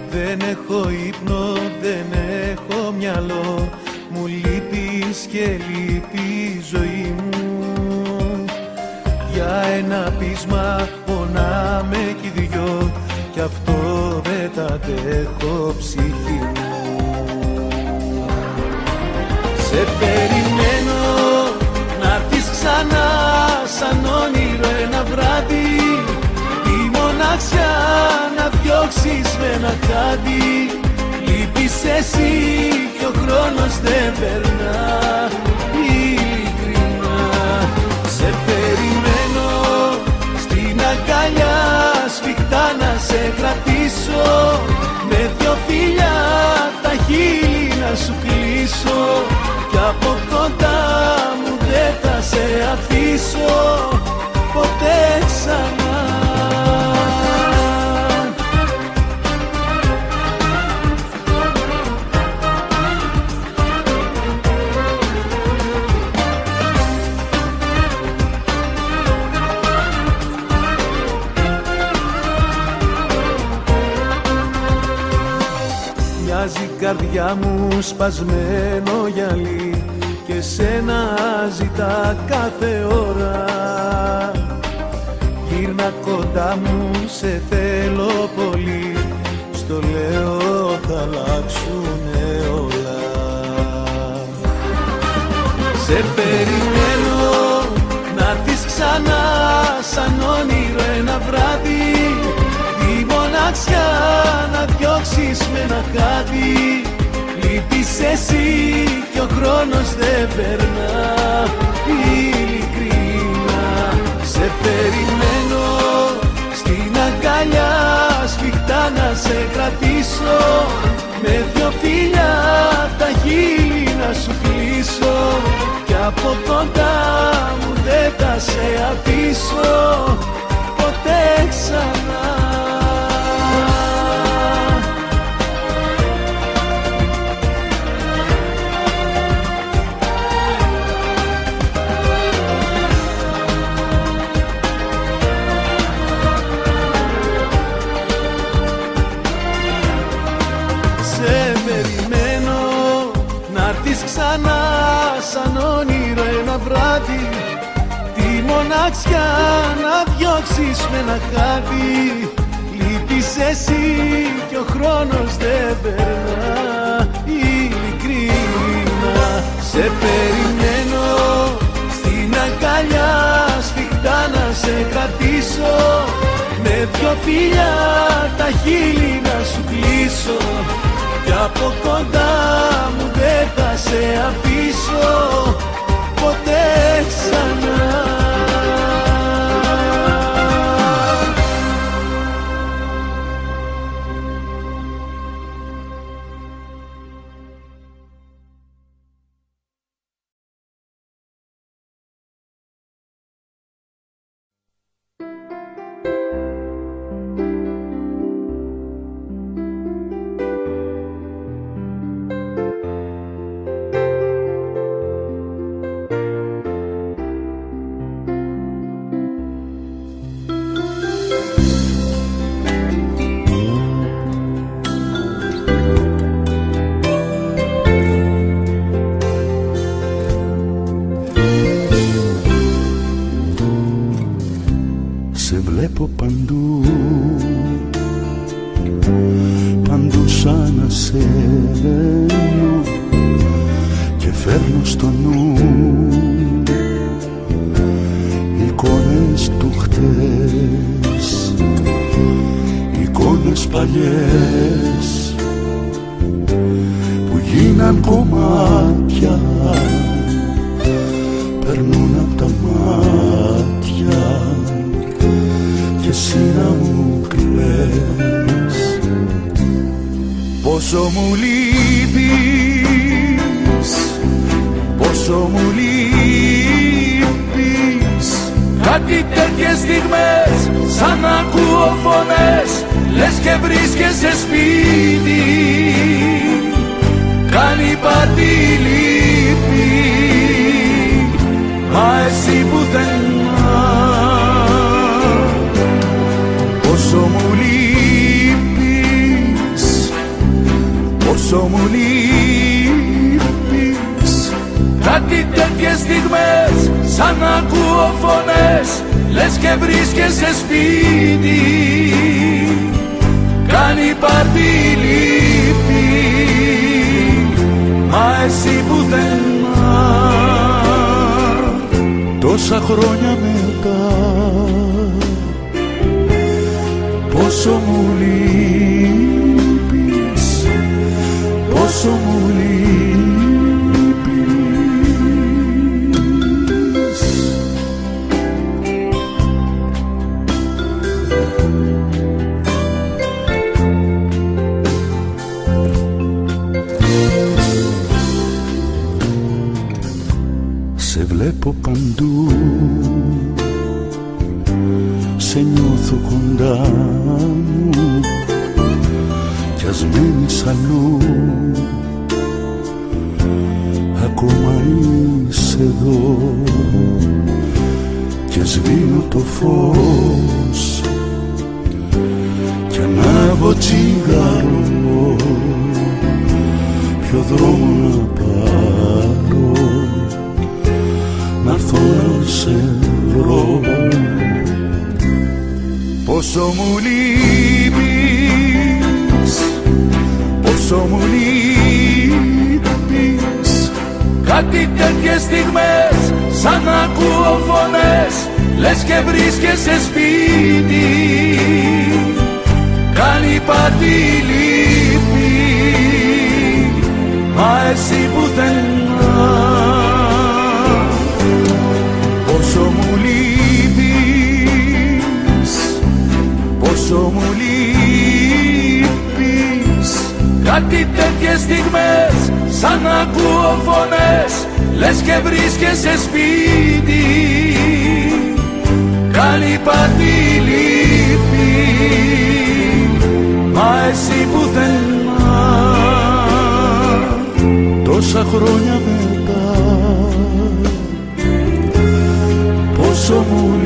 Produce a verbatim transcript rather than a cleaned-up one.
Δεν έχω ύπνο, δεν έχω μυαλό, μου λείπεις και λείπει η ζωή μου. Για ένα πείσμα πονάμε κι οι δυο, κι αυτό δεν τα αντέχω ψυχή μου. Σε περιμένω να'ρθεις ξανά σαν όνειρο ένα βράδυ, τη μοναξιά να διώξεις με ένα χάδι. Λείπεις εσύ κι ο χρόνος δεν περνά, ειλικρινά. Σε περιμένω στην αγκαλιά σφιχτά να σε κρατήσω, με δυο φιλιά τα χείλη να σου κλείσω, κι από κοντά μου δεν θα σε αφήσω ποτέ ξανά. Μοιάζει η καρδιά μου σπασμένο γυαλί και σένα ζητά κάθε ώρα. Γύρνα κοντά μου, σε θέλω πολύ, στο λέω θα αλλάξουνε όλα. Σε περιμένω να'ρθεις ξανά σαν όνειρο ένα βράδυ, τη μοναξιά να διώξεις με ένα χάδι. Λείπεις εσύ κι ο χρόνος δεν περνά, ειλικρινά. Σε περιμένω στην αγκαλιά σφιχτά να σε κρατήσω, με δυο φιλιά τα χείλη να σου κλείσω, κι από κοντά μου δεν θα σε αφήσω ποτέ ξανά. Ξανά σαν όνειρο ένα βράδυ, τη μοναξιά να διώξεις με ένα χάδι. Λείπεις εσύ κι ο χρόνος δεν περνά, ειλικρινά. Σε περιμένω στην αγκαλιά σφιχτά να σε κρατήσω, με δυο φιλιά τα χείλη να σου κλείσω, κι από κοντά μου δεν θα σε αφήσω ποτέ ξανά. Βλέπω παντού, παντού σαν ασένω, και φέρνω στο νου εικόνες του χτες, εικόνες παλιές που γίναν κομμάτια, περνούν απ' τα μάτια και εσύ να μου κλαις. Πόσο μου λείπεις, πόσο μου λείπεις. Κάτι τέτοιες στιγμές σαν να ακούω φωνές, λες και βρίσκεσαι σπίτι. Κάνει πάτη λύπη, μα εσύ πουθενά. Πόσο μου λείπεις, Κάτι τέτοιες στιγμές σαν να ακούω φωνές, λες και βρίσκεσαι σπίτι. Κάνει πάρτι η λύπη, μα εσύ πουθενά. Τόσα χρόνια μετά, πόσο μου λείπεις, πόσο μου λείπεις. Σε βλέπω παντού, σε νιώθω κοντά μου, κι ας μένεις αλλού, ακόμα είσαι εδώ. Και σβήνω το φως κι ανάβω τσιγάρο, ποιο δρόμο να πάρω, να'ρθω να σε βρω. Πόσο μου λείπεις, πόσο μου λείπεις. Κάτι τέτοιες στιγμές σαν να ακούω φωνές, λες και βρίσκεσαι σπίτι. Κάνει πάρτι η λύπη, μα εσύ πουθενά. Πόσο μου λείπεις, πόσο μου λείπεις. Κάτι τέτοιες στιγμές σαν να ακούω φωνές, λες και βρίσκεσαι σπίτι. Κάνει πάρτι η λύπη, μα εσύ πουθενά. Τόσα χρόνια μετά, πόσο μου